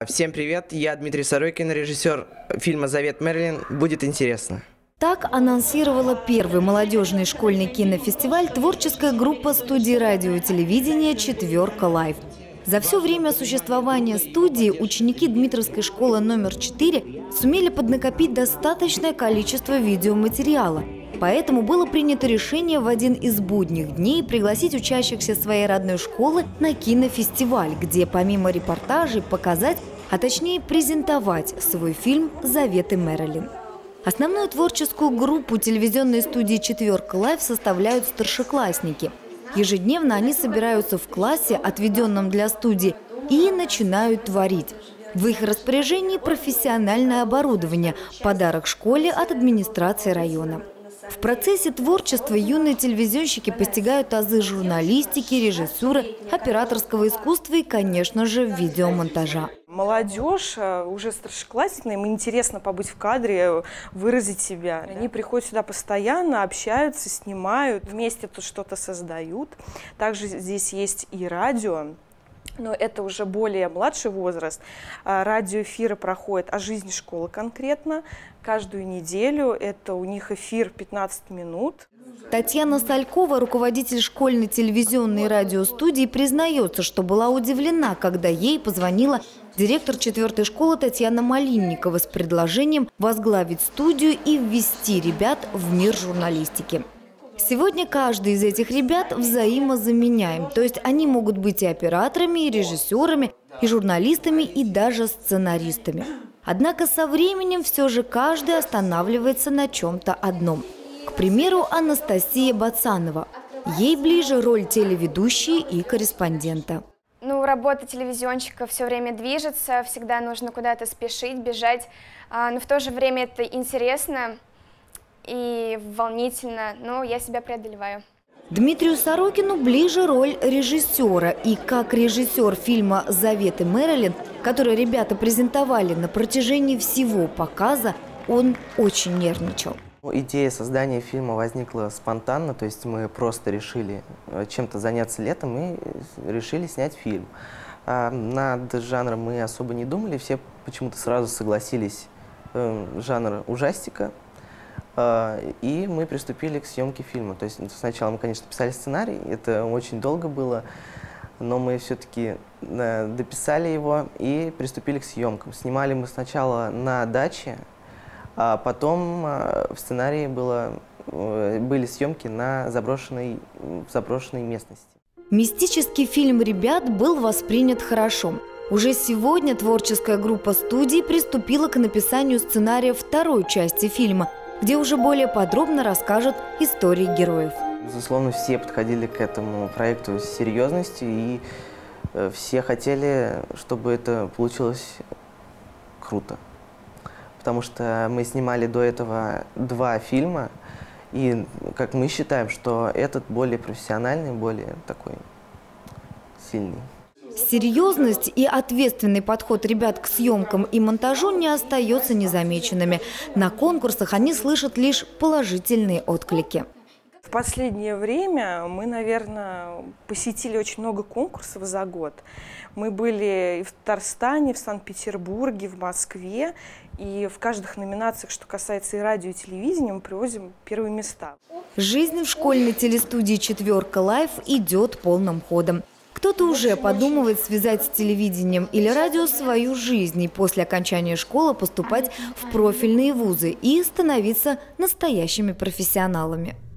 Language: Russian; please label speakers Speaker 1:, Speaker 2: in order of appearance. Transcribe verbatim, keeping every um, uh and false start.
Speaker 1: Всем привет, я Дмитрий Сорокин, режиссер фильма «Завет Мэрилин». Будет интересно.
Speaker 2: Так анонсировала первый молодежный школьный кинофестиваль творческая группа студии радио и телевидения «Четверка Лайв». За все время существования студии ученики Дмитровской школы номер четыре сумели поднакопить достаточное количество видеоматериала. Поэтому было принято решение в один из будних дней пригласить учащихся своей родной школы на кинофестиваль, где помимо репортажей показать, а точнее презентовать свой фильм «Заветы Мэрилин». Основную творческую группу телевизионной студии «Четверка Лайв» составляют старшеклассники. Ежедневно они собираются в классе, отведенном для студии, и начинают творить. В их распоряжении профессиональное оборудование – подарок школе от администрации района. В процессе творчества юные телевизионщики постигают азы журналистики, режиссуры, операторского искусства и, конечно же, видеомонтажа.
Speaker 3: Молодежь, уже старшеклассники, им интересно побыть в кадре, выразить себя. Они приходят сюда постоянно, общаются, снимают, вместе тут что-то создают. Также здесь есть и радио. Но это уже более младший возраст. Радиоэфиры проходят о жизни школы конкретно. Каждую неделю это у них эфир пятнадцать минут.
Speaker 2: Татьяна Салькова, руководитель школьной телевизионной и радиостудии, признается, что была удивлена, когда ей позвонила директор четвертой школы Татьяна Малинникова с предложением возглавить студию и ввести ребят в мир журналистики. Сегодня каждый из этих ребят взаимозаменяем, то есть они могут быть и операторами, и режиссерами, и журналистами, и даже сценаристами. Однако со временем все же каждый останавливается на чем-то одном. К примеру, Анастасия Бацанова. Ей ближе роль телеведущей и корреспондента.
Speaker 4: Ну, работа телевизионщика все время движется, всегда нужно куда-то спешить, бежать, но в то же время это интересно и волнительно, но я себя преодолеваю.
Speaker 2: Дмитрию Сорокину ближе роль режиссера. И как режиссер фильма «Заветы Мэрилин», который ребята презентовали на протяжении всего показа, он очень нервничал.
Speaker 1: Идея создания фильма возникла спонтанно, то есть мы просто решили чем-то заняться летом и решили снять фильм. А над жанром мы особо не думали, все почему-то сразу согласились жанр ужастика. И мы приступили к съемке фильма. То есть сначала мы, конечно, писали сценарий, это очень долго было, но мы все-таки дописали его и приступили к съемкам. Снимали мы сначала на даче, а потом в сценарии было, были съемки на заброшенной, заброшенной местности.
Speaker 2: Мистический фильм ребят был воспринят хорошо. Уже сегодня творческая группа студии приступила к написанию сценария второй части фильма, где уже более подробно расскажут истории героев.
Speaker 1: Безусловно, все подходили к этому проекту с серьезностью, и все хотели, чтобы это получилось круто. Потому что мы снимали до этого два фильма, и, как мы считаем, что этот более профессиональный, более такой сильный.
Speaker 2: Серьезность и ответственный подход ребят к съемкам и монтажу не остается незамеченными. На конкурсах они слышат лишь положительные отклики.
Speaker 3: В последнее время мы, наверное, посетили очень много конкурсов за год. Мы были и в Татарстане, в Санкт-Петербурге, в Москве. И в каждых номинациях, что касается и радио, и телевидения, мы привозим первые места.
Speaker 2: Жизнь в школьной телестудии «Четверка Лайв» идет полным ходом. Кто-то уже подумывает связать с телевидением или радио свою жизнь и после окончания школы поступать в профильные вузы и становиться настоящими профессионалами.